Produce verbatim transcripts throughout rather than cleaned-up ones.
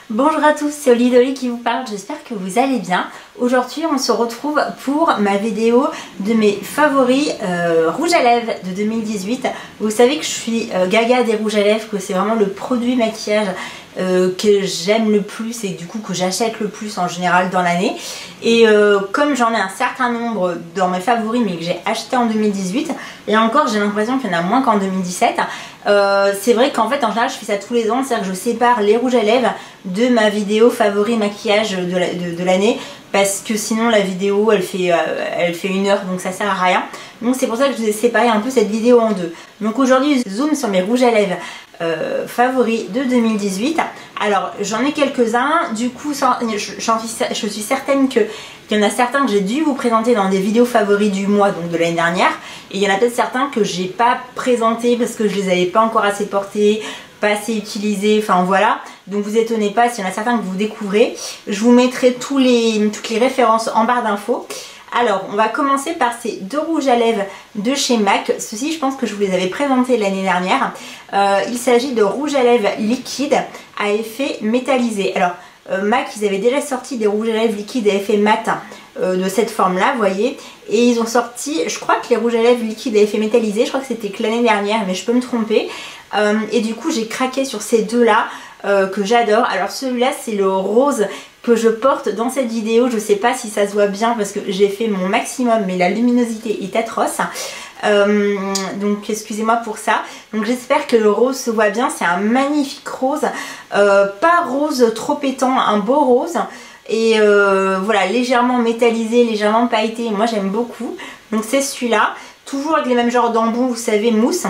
Bonjour à tous, c'est Oli Dolly qui vous parle, j'espère que vous allez bien. Aujourd'hui on se retrouve pour ma vidéo de mes favoris euh, rouges à lèvres de deux mille dix-huit. Vous savez que je suis euh, gaga des rouges à lèvres, que c'est vraiment le produit maquillage euh, que j'aime le plus et du coup que j'achète le plus en général dans l'année. Et euh, comme j'en ai un certain nombre dans mes favoris mais que j'ai acheté en deux mille dix-huit, et encore j'ai l'impression qu'il y en a moins qu'en deux mille dix-sept, euh, c'est vrai qu'en fait en général je fais ça tous les ans, c'est-à-dire que je sépare les rouges à lèvres de ma vidéo favori maquillage de l'année de, de l'année, parce que sinon la vidéo elle fait, euh, elle fait une heure donc ça sert à rien. Donc c'est pour ça que je vous ai séparé un peu cette vidéo en deux. Donc aujourd'hui zoom sur mes rouges à lèvres euh, favoris de deux mille dix-huit. Alors j'en ai quelques-uns, du coup je, suis, je suis certaine que il y en a certains que j'ai dû vous présenter dans des vidéos favoris du mois, donc de l'année dernière, et il y en a peut-être certains que j'ai pas présentés parce que je les avais pas encore assez portés, pas assez utilisés, enfin voilà. Donc vous étonnez pas s'il y en a certains que vous découvrez. Je vous mettrai tous les, toutes les références en barre d'infos. Alors on va commencer par ces deux rouges à lèvres de chez MAC. Ceux-ci je pense que je vous les avais présentés l'année dernière. Euh, il s'agit de rouges à lèvres liquides à effet métallisé. Alors euh, MAC ils avaient déjà sorti des rouges à lèvres liquides à effet mat euh, de cette forme là, vous voyez. Et ils ont sorti, je crois que les rouges à lèvres liquides à effet métallisé, je crois que c'était que l'année dernière mais je peux me tromper. Euh, et du coup j'ai craqué sur ces deux là euh, que j'adore. Alors celui-là c'est le rose que je porte dans cette vidéo. Je sais pas si ça se voit bien parce que j'ai fait mon maximum mais la luminosité est atroce. Euh, donc excusez-moi pour ça. Donc j'espère que le rose se voit bien. C'est un magnifique rose, euh, pas rose trop pétant, un beau rose. Et euh, voilà, légèrement métallisé, légèrement pailleté. Moi j'aime beaucoup. Donc c'est celui-là, toujours avec les mêmes genres d'embouts, vous savez, mousse.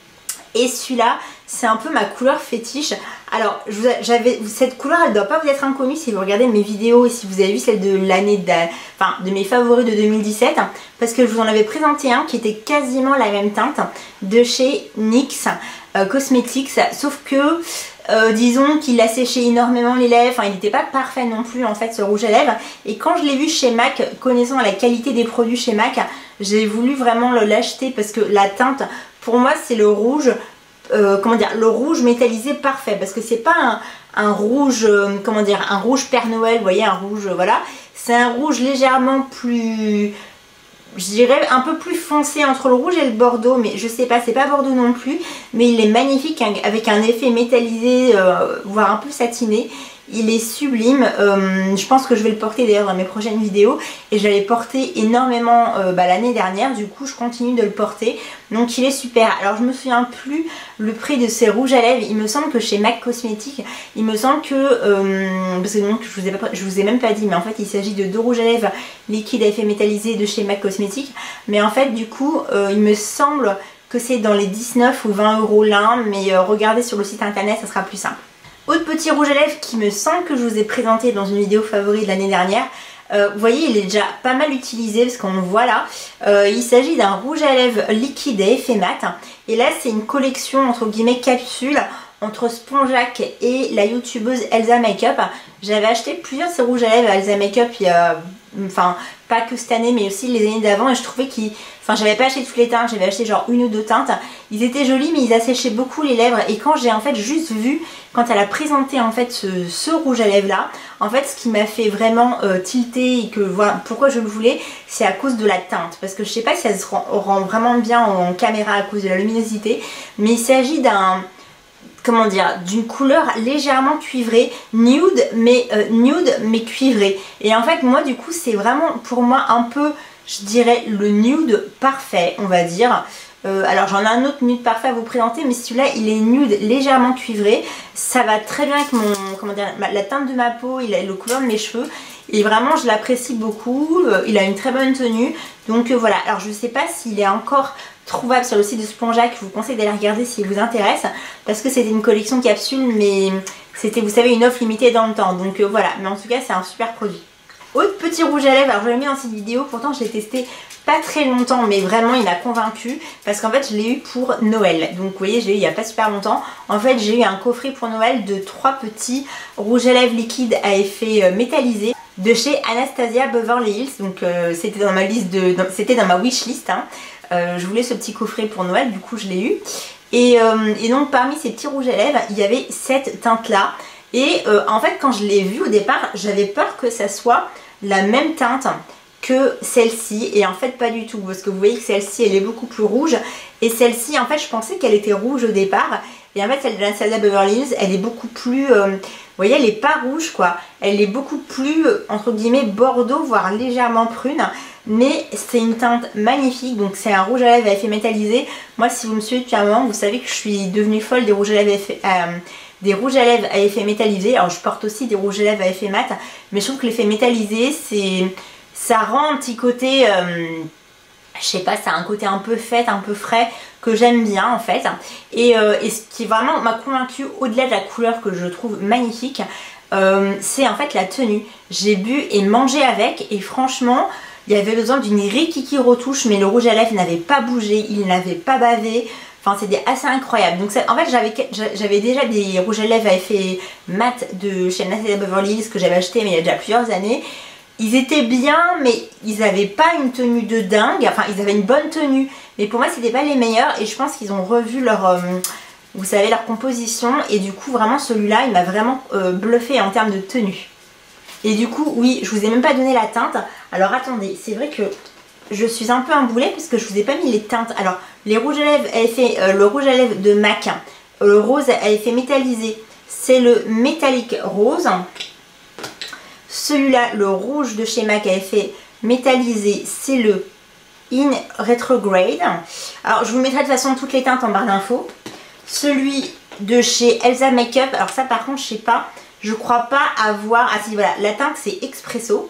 Et celui-là, c'est un peu ma couleur fétiche. Alors, j'avais cette couleur, elle ne doit pas vous être inconnue si vous regardez mes vidéos et si vous avez vu celle de l'année, de, enfin, de mes favoris de deux mille dix-sept. Parce que je vous en avais présenté un qui était quasiment la même teinte de chez NYX euh, Cosmetics. Sauf que, euh, disons qu'il a séché énormément les lèvres. Enfin, il n'était pas parfait non plus en fait ce rouge à lèvres. Et quand je l'ai vu chez MAC, connaissant la qualité des produits chez MAC, j'ai voulu vraiment l'acheter parce que la teinte... Pour moi c'est le rouge, euh, comment dire, le rouge métallisé parfait. Parce que c'est pas un, un rouge, euh, comment dire, un rouge Père Noël, vous voyez, un rouge, euh, voilà. C'est un rouge légèrement plus, je dirais un peu plus foncé entre le rouge et le bordeaux. Mais je sais pas, c'est pas bordeaux non plus. Mais il est magnifique avec un effet métallisé, euh, voire un peu satiné. Il est sublime, euh, je pense que je vais le porter d'ailleurs dans mes prochaines vidéos. Et je l'avais porté énormément euh, bah, l'année dernière, du coup je continue de le porter. Donc il est super. Alors je me souviens plus le prix de ces rouges à lèvres. Il me semble que chez MAC Cosmetics, il me semble que, euh, parce que donc, je, vous ai pas, je vous ai même pas dit, mais en fait il s'agit de deux rouges à lèvres liquides à effet métallisé de chez MAC Cosmetics. Mais en fait du coup euh, il me semble que c'est dans les dix-neuf ou vingt euros l'un. Mais euh, regardez sur le site internet, ça sera plus simple. Autre petit rouge à lèvres qui me semble que je vous ai présenté dans une vidéo favori de l'année dernière. Euh, vous voyez, il est déjà pas mal utilisé parce qu'on le voit là. Euh, il s'agit d'un rouge à lèvres liquide à effet mat. Et là, c'est une collection entre guillemets capsule entre Spongeac et la youtubeuse Elsa Makeup. J'avais acheté plusieurs de ces rouges à lèvres à Elsa Makeup il y a... Enfin, pas que cette année, mais aussi les années d'avant. Et je trouvais qu'ils... Enfin, j'avais pas acheté toutes les teintes, j'avais acheté genre une ou deux teintes. Ils étaient jolis, mais ils asséchaient beaucoup les lèvres. Et quand j'ai en fait juste vu, quand elle a présenté en fait ce, ce rouge à lèvres là, en fait ce qui m'a fait vraiment euh, tilter et que voilà pourquoi je le voulais, c'est à cause de la teinte. Parce que je sais pas si elle se rend, rend vraiment bien en caméra à cause de la luminosité. Mais il s'agit d'un... comment dire, d'une couleur légèrement cuivrée, nude mais euh, nude mais cuivrée. Et en fait moi du coup c'est vraiment pour moi un peu, je dirais, le nude parfait, on va dire. Euh, alors j'en ai un autre nude parfait à vous présenter, mais celui-là il est nude légèrement cuivré. Ça va très bien avec mon, comment dire, la teinte de ma peau, il a le couleur de mes cheveux. Et vraiment je l'apprécie beaucoup, euh, il a une très bonne tenue. Donc euh, voilà, alors je sais pas s'il est encore trouvable sur le site de Spongeac, je vous conseille d'aller regarder s'il vous intéresse. Parce que c'était une collection capsule, mais c'était, vous savez, une offre limitée dans le temps. Donc euh, voilà, mais en tout cas c'est un super produit. Autre petit rouge à lèvres, alors je l'ai mis dans cette vidéo, pourtant je l'ai testé pas très longtemps, mais vraiment il m'a convaincu parce qu'en fait je l'ai eu pour Noël. Donc vous voyez, je l'ai eu il n'y a pas super longtemps. En fait j'ai eu un coffret pour Noël de trois petits rouges à lèvres liquides à effet métallisé de chez Anastasia Beverly Hills. Donc euh, c'était dans ma liste de, c'était dans ma wishlist. Hein. Euh, je voulais ce petit coffret pour Noël, du coup je l'ai eu. Et, euh, et donc parmi ces petits rouges à lèvres, il y avait cette teinte là. Et euh, en fait quand je l'ai vu au départ, j'avais peur que ça soit la même teinte que celle-ci, et en fait pas du tout, parce que vous voyez que celle-ci elle est beaucoup plus rouge, et celle-ci en fait je pensais qu'elle était rouge au départ, et en fait celle de l'Anastasia Beverly Hills elle est beaucoup plus, euh, vous voyez elle est pas rouge quoi, elle est beaucoup plus euh, entre guillemets bordeaux, voire légèrement prune, mais c'est une teinte magnifique. Donc c'est un rouge à lèvres à effet métallisé. Moi si vous me suivez depuis un moment, vous savez que je suis devenue folle des rouges à lèvres à effet, euh, des rouges à lèvres à effet métallisé. Alors je porte aussi des rouges à lèvres à effet mat, mais je trouve que l'effet métallisé c'est... ça rend un petit côté, euh, je sais pas, ça a un côté un peu fête, un peu frais, que j'aime bien en fait. Et, euh, et ce qui vraiment m'a convaincu, au-delà de la couleur que je trouve magnifique, euh, c'est en fait la tenue. J'ai bu et mangé avec, et franchement, il y avait besoin d'une rikiki retouche, mais le rouge à lèvres n'avait pas bougé, il n'avait pas bavé. Enfin, c'était assez incroyable. Donc, en fait, j'avais déjà des rouges à lèvres à effet mat de chez Anastasia Beverly Hills que j'avais acheté, mais il y a déjà plusieurs années. Ils étaient bien, mais ils n'avaient pas une tenue de dingue. Enfin, ils avaient une bonne tenue, mais pour moi, c'était pas les meilleurs. Et je pense qu'ils ont revu leur, euh, vous savez, leur composition. Et du coup, vraiment, celui-là, il m'a vraiment euh, bluffé en termes de tenue. Et du coup, oui, je vous ai même pas donné la teinte. Alors, attendez, c'est vrai que je suis un peu un boulet puisque je vous ai pas mis les teintes. Alors, les rouges à lèvres à effet, euh, le rouge à lèvres de MAC, euh, le rose à effet métallisé, c'est le métallique rose. Celui-là, le rouge de chez MAC à effet métallisé, c'est le In Retrograde. Alors, je vous mettrai de toute façon toutes les teintes en barre d'infos. Celui de chez Elsa Makeup, alors ça par contre, je sais pas, je crois pas avoir... Ah si, voilà, la teinte c'est Expresso.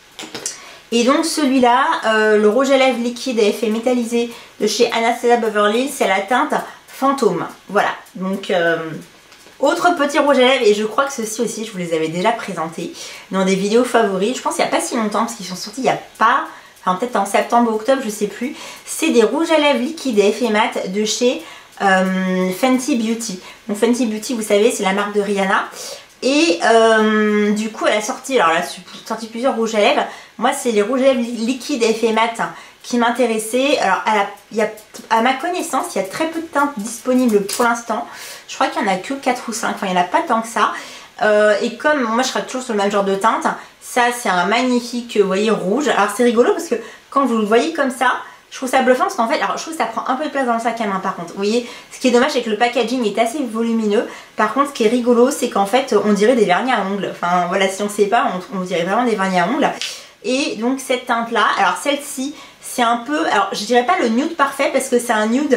Et donc celui-là, euh, le rouge à lèvres liquide à effet métallisé de chez Anastasia Beverly Hills, c'est la teinte Fantôme. Voilà, donc... Euh, autre petit rouge à lèvres, et je crois que ceux-ci aussi je vous les avais déjà présentés dans des vidéos favoris, je pense il n'y a pas si longtemps parce qu'ils sont sortis il n'y a pas, enfin peut-être en septembre ou octobre, je sais plus. C'est des rouges à lèvres liquides à effet mat de chez euh, Fenty Beauty. Donc Fenty Beauty, vous savez, c'est la marque de Rihanna. Et euh, du coup elle a sorti, alors elle a sorti plusieurs rouges à lèvres. Moi c'est les rouges à lèvres liquides à effet mat qui m'intéressaient. Alors à, la, il y a, à ma connaissance il y a très peu de teintes disponibles pour l'instant. Je crois qu'il n'y en a que quatre ou cinq, enfin il n'y en a pas tant que ça. Euh, et comme moi je serai toujours sur le même genre de teinte, ça c'est un magnifique, vous voyez, rouge. Alors c'est rigolo parce que quand vous le voyez comme ça, je trouve ça bluffant parce qu'en fait, alors je trouve que ça prend un peu de place dans le sac à main par contre. Vous voyez, ce qui est dommage c'est que le packaging est assez volumineux. Par contre, ce qui est rigolo, c'est qu'en fait on dirait des vernis à ongles. Enfin voilà, si on ne sait pas, on, on dirait vraiment des vernis à ongles. Et donc cette teinte là, alors celle-ci, c'est un peu, alors je dirais pas le nude parfait parce que c'est un nude,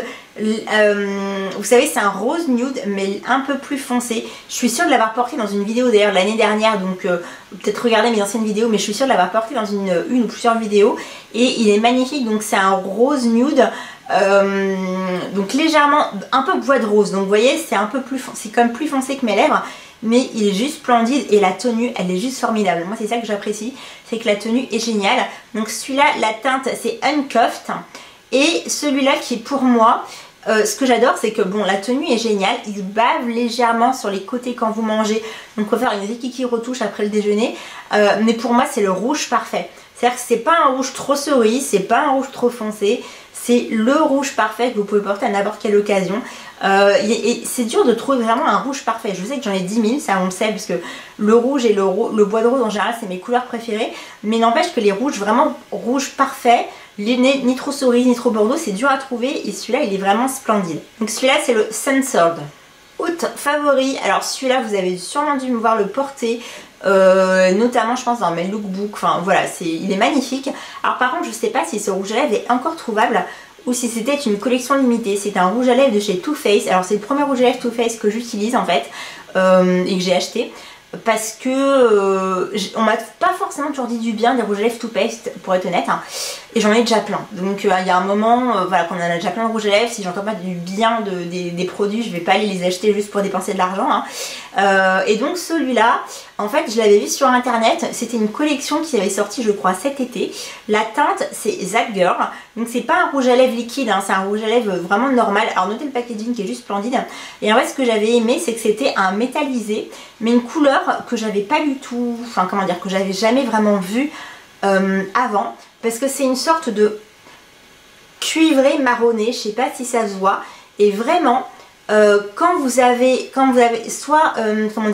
euh, vous savez c'est un rose nude mais un peu plus foncé. Je suis sûre de l'avoir porté dans une vidéo d'ailleurs l'année dernière, donc euh, peut-être regarder mes anciennes vidéos, mais je suis sûre de l'avoir porté dans une, une ou plusieurs vidéos. Et il est magnifique, donc c'est un rose nude, euh, donc légèrement, un peu bois de rose. Donc vous voyez c'est un peu plus, c'est comme plus foncé que mes lèvres. Mais il est juste splendide et la tenue elle est juste formidable. Moi c'est ça que j'apprécie, c'est que la tenue est géniale. Donc celui-là, la teinte c'est Uncuffed. Et celui-là qui est pour moi, euh, ce que j'adore c'est que bon, la tenue est géniale. Il bave légèrement sur les côtés quand vous mangez. Donc on peut faire une rikiki retouche après le déjeuner. euh, Mais pour moi c'est le rouge parfait. C'est-à-dire que c'est pas un rouge trop cerise, c'est pas un rouge trop foncé. C'est le rouge parfait que vous pouvez porter à n'importe quelle occasion. Euh, et et c'est dur de trouver vraiment un rouge parfait. Je sais que j'en ai dix mille, ça on le sait, parce que le rouge et le, le bois de rose en général c'est mes couleurs préférées. Mais n'empêche que les rouges vraiment rouge parfait, ni, ni trop cerise ni trop bordeaux, c'est dur à trouver. Et celui-là il est vraiment splendide. Donc celui-là c'est le Censored. Autre favori, alors celui-là vous avez sûrement dû me voir le porter. Euh, notamment je pense dans mes lookbooks, enfin voilà, c'est, il est magnifique. Alors par contre je sais pas si ce rouge à lèvres est encore trouvable ou si c'était une collection limitée. C'est un rouge à lèvres de chez Too Faced. Alors c'est le premier rouge à lèvres Too Faced que j'utilise en fait, euh, et que j'ai acheté parce que euh, on m'a pas forcément toujours dit du bien des rouges à lèvres Too Faced pour être honnête, hein. Et j'en ai déjà plein, donc euh, il y a un moment, euh, voilà, qu'on en a déjà plein de rouges à lèvres, si j'entends pas du bien de, des, des produits, je vais pas aller les acheter juste pour dépenser de l'argent, hein. euh, Et donc celui-là, en fait je l'avais vu sur internet, c'était une collection qui avait sorti je crois cet été. La teinte c'est That Girl, donc c'est pas un rouge à lèvres liquide, hein, c'est un rouge à lèvres vraiment normal. Alors notez le packaging qui est juste splendide. Et en fait ce que j'avais aimé c'est que c'était un métallisé, mais une couleur que j'avais pas du tout, enfin comment dire, que j'avais jamais vraiment vu euh, avant. Parce que c'est une sorte de cuivré marronné, je sais pas si ça se voit. Et vraiment, euh, quand vous avez, quand vous avez soit, euh, comment dire,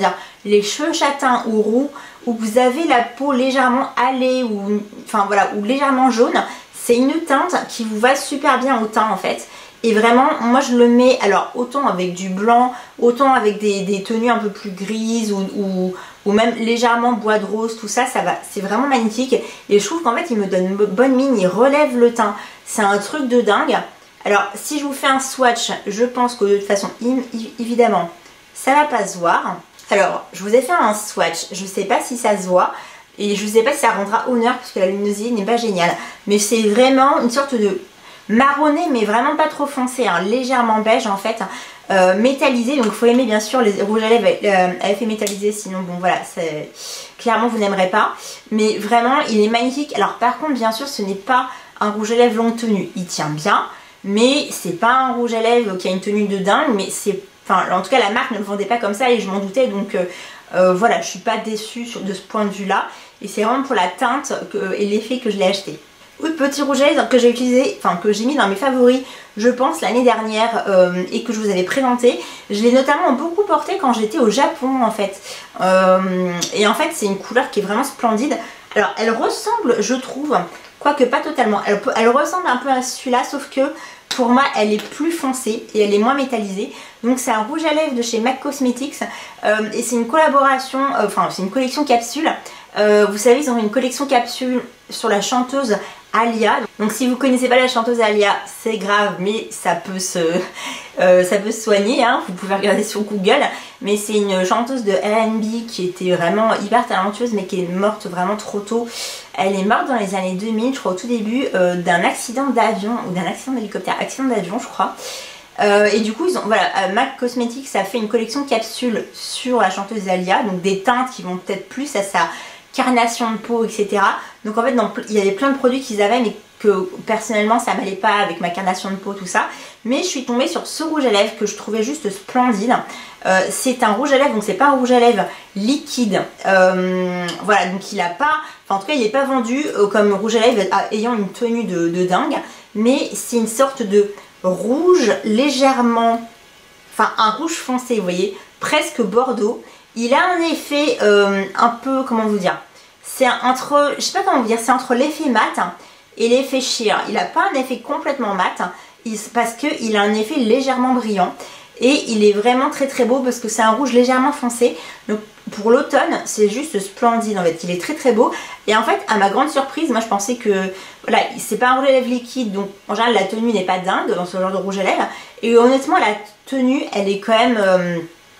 les cheveux châtains ou roux, où vous avez la peau légèrement hâlée ou, enfin, voilà, ou légèrement jaune, c'est une teinte qui vous va super bien au teint en fait. Et vraiment, moi je le mets, alors autant avec du blanc, autant avec des, des tenues un peu plus grises ou, ou, ou même légèrement bois de rose, tout ça, ça va, c'est vraiment magnifique. Et je trouve qu'en fait il me donne une bonne mine, il relève le teint. C'est un truc de dingue. Alors si je vous fais un swatch, je pense que de toute façon, évidemment, ça va pas se voir. Alors je vous ai fait un swatch, je sais pas si ça se voit. Et je sais pas si ça rendra honneur parce que la luminosité n'est pas géniale. Mais c'est vraiment une sorte de marronné mais vraiment pas trop foncé, hein, légèrement beige en fait, euh, métallisé. Donc il faut aimer bien sûr les rouges à lèvres euh, à effet métallisé, sinon bon voilà, clairement vous n'aimerez pas. Mais vraiment il est magnifique. Alors par contre bien sûr ce n'est pas un rouge à lèvres longue tenue, il tient bien, mais c'est pas un rouge à lèvres qui a une tenue de dingue. Mais c'est, enfin en tout cas la marque ne le vendait pas comme ça et je m'en doutais, donc euh, euh, voilà, je suis pas déçue sur, de ce point de vue là. Et c'est vraiment pour la teinte que, et l'effet que je l'ai acheté. Oui, petit rouge à lèvres que j'ai utilisé, enfin que j'ai mis dans mes favoris, je pense l'année dernière euh, et que je vous avais présenté. Je l'ai notamment beaucoup porté quand j'étais au Japon en fait. Euh, et en fait c'est une couleur qui est vraiment splendide. Alors elle ressemble, je trouve, quoique pas totalement, elle, elle ressemble un peu à celui-là, sauf que pour moi elle est plus foncée et elle est moins métallisée. Donc c'est un rouge à lèvres de chez MAC Cosmetics euh, et c'est une collaboration, euh, enfin c'est une collection capsule. Euh, vous savez, ils ont une collection capsule sur la chanteuse Alia. Donc si vous connaissez pas la chanteuse Alia, c'est grave, mais ça peut se, euh, ça peut se soigner, hein. Vous pouvez regarder sur Google. Mais c'est une chanteuse de R and B qui était vraiment hyper talentueuse, mais qui est morte vraiment trop tôt. Elle est morte dans les années deux mille, je crois, au tout début, euh, d'un accident d'avion, ou d'un accident d'hélicoptère, accident d'avion je crois. Euh, et du coup, ils ont, voilà, MAC Cosmetics a fait une collection capsule sur la chanteuse Alia, donc des teintes qui vont peut-être plus à sa carnation de peau, et cetera. Donc en fait, dans, il y avait plein de produits qu'ils avaient, mais que personnellement, ça m'allait pas avec ma carnation de peau, tout ça. Mais je suis tombée sur ce rouge à lèvres que je trouvais juste splendide. Euh, c'est un rouge à lèvres, donc c'est pas un rouge à lèvres liquide. Euh, voilà, donc il a pas, enfin en tout cas, il n'est pas vendu euh, comme rouge à lèvres ayant une tenue de, de dingue, mais c'est une sorte de rouge légèrement, enfin un rouge foncé, vous voyez, presque bordeaux. Il a un effet euh, un peu, comment vous dire, c'est entre, je sais pas comment vous dire, c'est entre l'effet mat et l'effet sheer. Il n'a pas un effet complètement mat, il, parce qu'il a un effet légèrement brillant. Et il est vraiment très très beau parce que c'est un rouge légèrement foncé. Donc pour l'automne, c'est juste splendide en fait. Il est très très beau. Et en fait, à ma grande surprise, moi je pensais que, voilà, c'est pas un rouge à lèvres liquide. Donc en général, la tenue n'est pas dingue dans ce genre de rouge à lèvres. Et honnêtement, la tenue, elle est quand même... Euh,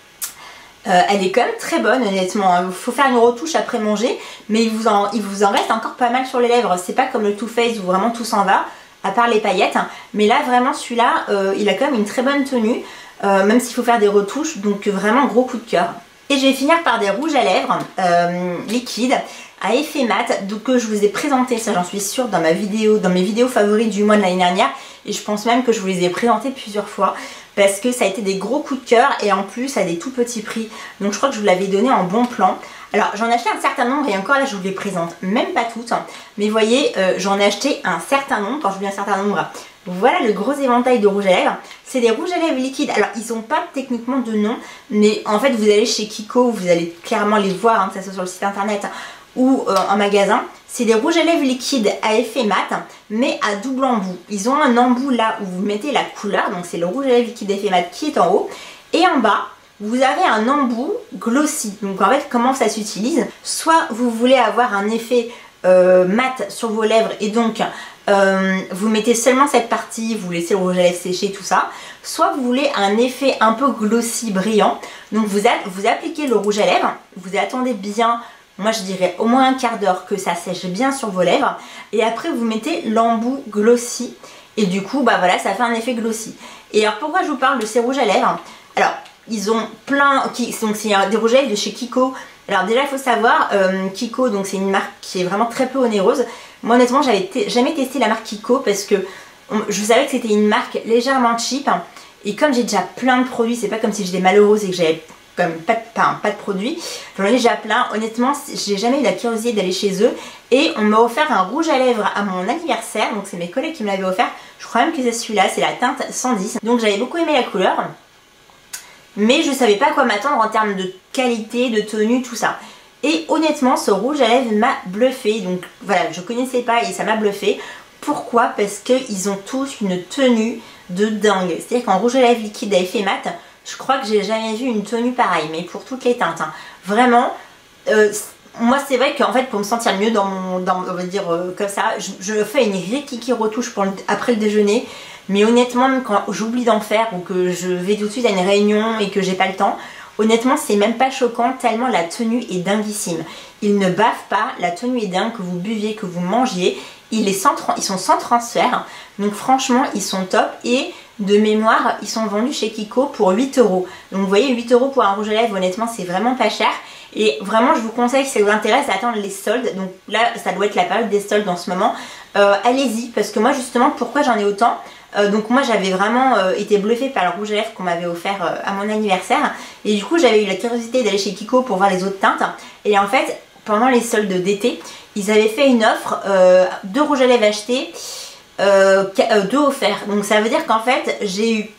Euh, elle est quand même très bonne honnêtement. Il faut faire une retouche après manger, mais il vous en, il vous en reste encore pas mal sur les lèvres. C'est pas comme le Too Faced où vraiment tout s'en va, à part les paillettes. Mais là vraiment celui-là, euh, il a quand même une très bonne tenue, euh, même s'il faut faire des retouches, donc vraiment gros coup de cœur. Et je vais finir par des rouges à lèvres euh, liquides à effet mat, donc que je vous ai présenté, ça j'en suis sûre, dans ma vidéo, dans mes vidéos favorites du mois de l'année dernière. Et je pense même que je vous les ai présentés plusieurs fois parce que ça a été des gros coups de cœur et en plus à des tout petits prix. Donc je crois que je vous l'avais donné en bon plan. Alors j'en ai acheté un certain nombre et encore là je vous les présente même pas toutes. Mais vous voyez, euh, j'en ai acheté un certain nombre. Quand je dis un certain nombre, voilà le gros éventail de rouges à lèvres. C'est des rouges à lèvres liquides. Alors ils n'ont pas techniquement de nom, mais en fait vous allez chez Kiko, vous allez clairement les voir, hein, que ça soit sur le site internet ou euh, en magasin. C'est des rouges à lèvres liquides à effet mat, mais à double embout. Ils ont un embout là où vous mettez la couleur, donc c'est le rouge à lèvres liquide à effet mat qui est en haut. Et en bas, vous avez un embout glossy. Donc en fait, comment ça s'utilise? Soit vous voulez avoir un effet euh, mat sur vos lèvres et donc euh, vous mettez seulement cette partie, vous laissez le rouge à lèvres sécher, tout ça. Soit vous voulez un effet un peu glossy, brillant. Donc vous, vous appliquez le rouge à lèvres, vous attendez bien... Moi je dirais au moins un quart d'heure que ça sèche bien sur vos lèvres. Et après vous mettez l'embout glossy. Et du coup bah voilà, ça fait un effet glossy. Et alors pourquoi je vous parle de ces rouges à lèvres? Alors ils ont plein, donc c'est des rouges à lèvres de chez Kiko. Alors déjà il faut savoir, euh, Kiko donc c'est une marque qui est vraiment très peu onéreuse. Moi honnêtement j'avais jamais testé la marque Kiko parce que on, je savais que c'était une marque légèrement cheap. Et comme j'ai déjà plein de produits, c'est pas comme si j'étais malheureuse et que j'avais... comme pas de, pas, pas de produits, j'en ai déjà plein. Honnêtement j'ai jamais eu la curiosité d'aller chez eux et on m'a offert un rouge à lèvres à mon anniversaire, donc c'est mes collègues qui me l'avaient offert. Je crois même que c'est celui-là, c'est la teinte cent dix, donc j'avais beaucoup aimé la couleur mais je savais pas à quoi m'attendre en termes de qualité, de tenue, tout ça. Et honnêtement, ce rouge à lèvres m'a bluffé. Donc voilà, je connaissais pas et ça m'a bluffé. Pourquoi? Parce qu'ils ont tous une tenue de dingue. C'est-à-dire qu'en rouge à lèvres liquide à effet mat, je crois que j'ai jamais vu une tenue pareille, mais pour toutes les teintes. Hein. Vraiment, euh, moi c'est vrai qu'en fait pour me sentir mieux dans mon, dans, on va dire euh, comme ça, je, je fais une rikiki retouche pour le, après le déjeuner. Mais honnêtement, quand j'oublie d'en faire ou que je vais tout de suite à une réunion et que j'ai pas le temps, honnêtement, c'est même pas choquant tellement la tenue est dinguissime. Ils ne bavent pas, la tenue est dingue, que vous buviez, que vous mangiez. Il est sans, ils sont sans transfert, donc franchement, ils sont top. Et de mémoire, ils sont vendus chez Kiko pour huit euros. Donc vous voyez, huit euros pour un rouge à lèvres, honnêtement, c'est vraiment pas cher. Et vraiment, je vous conseille, si ça vous intéresse, d'attendre les soldes. Donc là, ça doit être la période des soldes en ce moment. Euh, Allez-y, parce que moi, justement, pourquoi j'en ai autant? Euh, donc moi j'avais vraiment euh, été bluffée par le rouge à lèvres qu'on m'avait offert euh, à mon anniversaire. Et du coup j'avais eu la curiosité d'aller chez Kiko pour voir les autres teintes. Et en fait pendant les soldes d'été, ils avaient fait une offre, euh, deux rouges à lèvres achetés, euh, deux offerts. Donc ça veut dire qu'en fait j'ai eu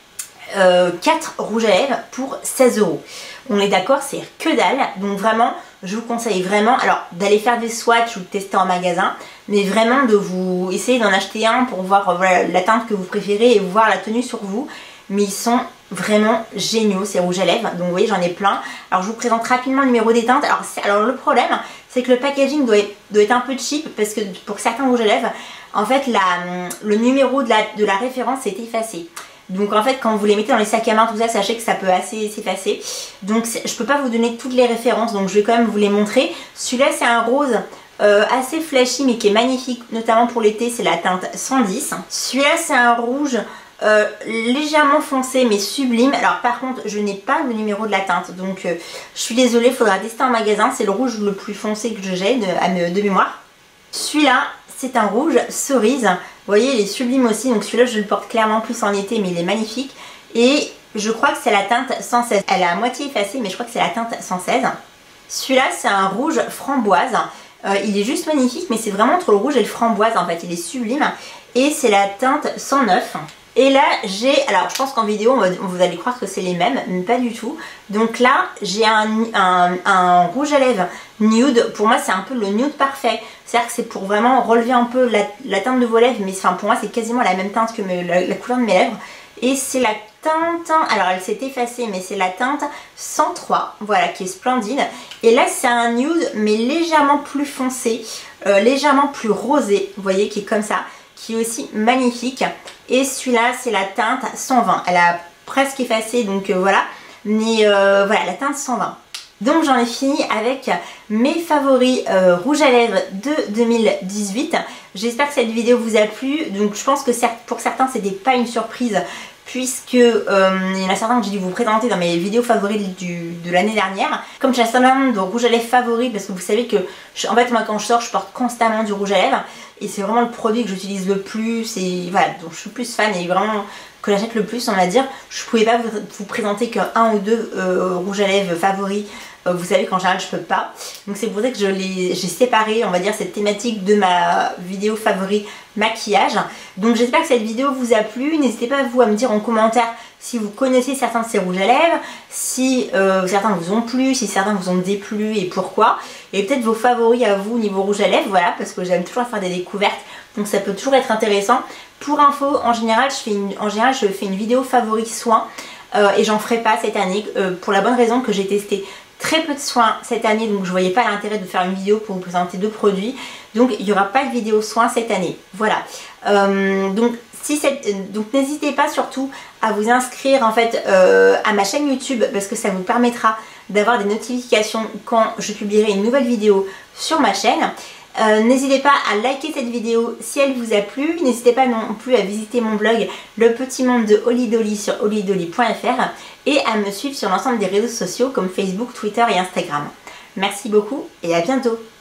euh, quatre rouges à lèvres pour seize euros. On est d'accord, c'est que dalle. Donc vraiment, je vous conseille vraiment alors d'aller faire des swatchs ou de tester en magasin, mais vraiment de vous essayer d'en acheter un pour voir euh, voilà, la teinte que vous préférez et voir la tenue sur vous. Mais ils sont vraiment géniaux ces rouges à lèvres. Donc vous voyez, j'en ai plein. Alors je vous présente rapidement le numéro des teintes. Alors, alors le problème, c'est que le packaging doit être, doit être un peu cheap parce que pour certains rouges à lèvres, en fait la, le numéro de la, de la référence est effacé. Donc en fait quand vous les mettez dans les sacs à main tout ça, sachez que ça peut assez s'effacer. Donc je peux pas vous donner toutes les références, donc je vais quand même vous les montrer. Celui-là c'est un rose euh, assez flashy mais qui est magnifique, notamment pour l'été, c'est la teinte cent dix. Celui-là c'est un rouge euh, légèrement foncé mais sublime. Alors par contre je n'ai pas le numéro de la teinte, donc euh, je suis désolée, il faudra tester en magasin. C'est le rouge le plus foncé que j'ai de, de mémoire. Celui-là c'est un rouge cerise. Vous voyez, il est sublime aussi. Donc celui-là, je le porte clairement plus en été, mais il est magnifique. Et je crois que c'est la teinte cent seize. Elle est à moitié effacée, mais je crois que c'est la teinte cent seize. Celui-là, c'est un rouge framboise. Euh, il est juste magnifique, mais c'est vraiment entre le rouge et le framboise, en fait. Il est sublime. Et c'est la teinte cent neuf. Et là, j'ai... Alors, je pense qu'en vidéo, on va, vous allez croire que c'est les mêmes, mais pas du tout. Donc là, j'ai un, un, un rouge à lèvres nude. Pour moi, c'est un peu le nude parfait. C'est-à-dire que c'est pour vraiment relever un peu la, la teinte de vos lèvres. Mais enfin, pour moi, c'est quasiment la même teinte que mes, la, la couleur de mes lèvres. Et c'est la teinte... Alors, elle s'est effacée, mais c'est la teinte cent trois. Voilà, qui est splendide. Et là, c'est un nude, mais légèrement plus foncé. Euh, légèrement plus rosé. Vous voyez, qui est comme ça. Qui est aussi magnifique. Et celui-là, c'est la teinte cent vingt. Elle a presque effacé, donc euh, voilà. Mais euh, voilà, la teinte cent vingt. Donc j'en ai fini avec mes favoris euh, rouges à lèvres de deux mille dix-huit. J'espère que cette vidéo vous a plu. Donc je pense que pour certains, c'était pas une surprise, puisque euh, il y en a certains que j'ai dû vous présenter dans mes vidéos favoris du, de l'année dernière. Comme j'ai un certain nombre de rouges à lèvres favoris, parce que vous savez que je, en fait moi quand je sors je porte constamment du rouge à lèvres et c'est vraiment le produit que j'utilise le plus et voilà, donc je suis plus fan et vraiment que j'achète le plus, on va dire. Je pouvais pas vous, vous présenter qu'un ou deux euh, rouges à lèvres favoris. Euh, vous savez qu'en général je peux pas, donc c'est pour ça que je j'ai séparé, on va dire, cette thématique de ma vidéo favori maquillage. Donc j'espère que cette vidéo vous a plu. N'hésitez pas vous à me dire en commentaire si vous connaissez certains de ces rouges à lèvres, si euh, certains vous ont plu, si certains vous ont déplu et pourquoi, et peut-être vos favoris à vous niveau rouge à lèvres, voilà, parce que j'aime toujours faire des découvertes, donc ça peut toujours être intéressant. Pour info, en général je fais une, en général, je fais une vidéo favori soins euh, et j'en ferai pas cette année euh, pour la bonne raison que j'ai testé très peu de soins cette année, donc je voyais pas l'intérêt de faire une vidéo pour vous présenter deux produits, donc il n'y aura pas de vidéo soins cette année, voilà. Euh, donc si cette, donc n'hésitez pas surtout à vous inscrire en fait euh, à ma chaîne YouTube, parce que ça vous permettra d'avoir des notifications quand je publierai une nouvelle vidéo sur ma chaîne. Euh, n'hésitez pas à liker cette vidéo si elle vous a plu. N'hésitez pas non plus à visiter mon blog Le Petit Monde de Holly Dolly sur holly dolly point F R et à me suivre sur l'ensemble des réseaux sociaux comme Facebook, Twitter et Instagram. Merci beaucoup et à bientôt.